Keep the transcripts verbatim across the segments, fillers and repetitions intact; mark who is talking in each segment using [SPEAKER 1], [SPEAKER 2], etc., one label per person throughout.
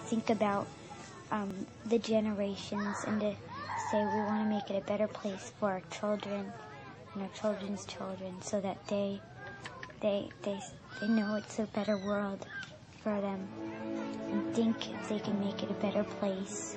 [SPEAKER 1] think about um, the generations and to say we want to make it a better place for our children and our children's children, so that they they they they know it's a better world for them and think they can make it a better place.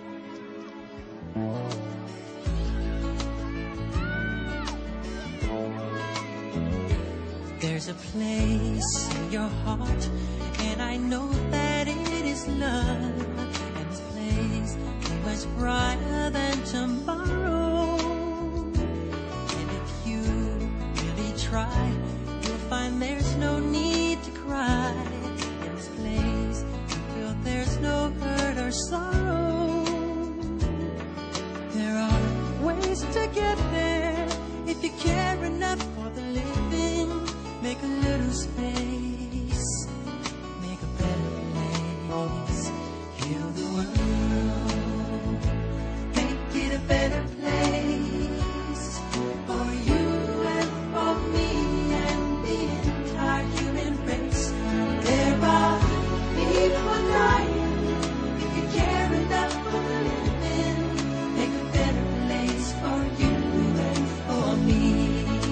[SPEAKER 2] There's a place in your heart, and I know that it is love. And this place is much brighter than tomorrow. And if you really try, you'll find there's no need to cry. In this place, you feel there's no hurt or sorrow. There are ways to get there if you care enough for the living. Make a little space, make a better place, heal the world, make it a better place for you and for me and the entire human race. There are people dying. If you care enough for the living, make a better place for you and for me.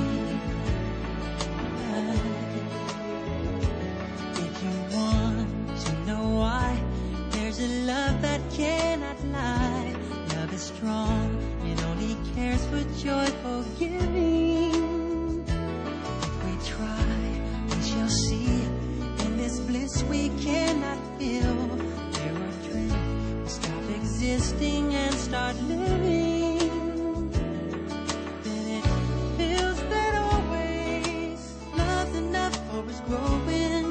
[SPEAKER 2] Love that cannot lie. Love is strong, it only cares for joyful giving. If we try, we shall see. In this bliss we cannot feel. There are dreams, we stop existing and start living. Then it feels that always love's enough for us growing.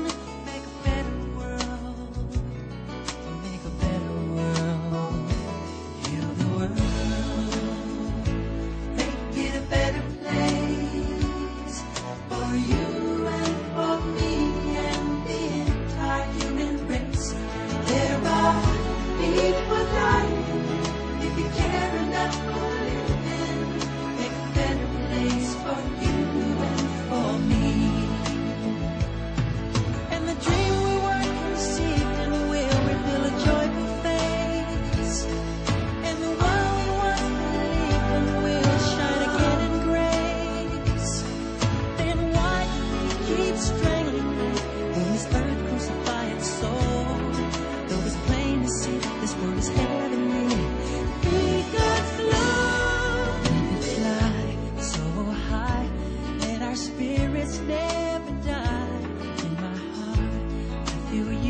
[SPEAKER 2] Never die. In my heart, I feel you.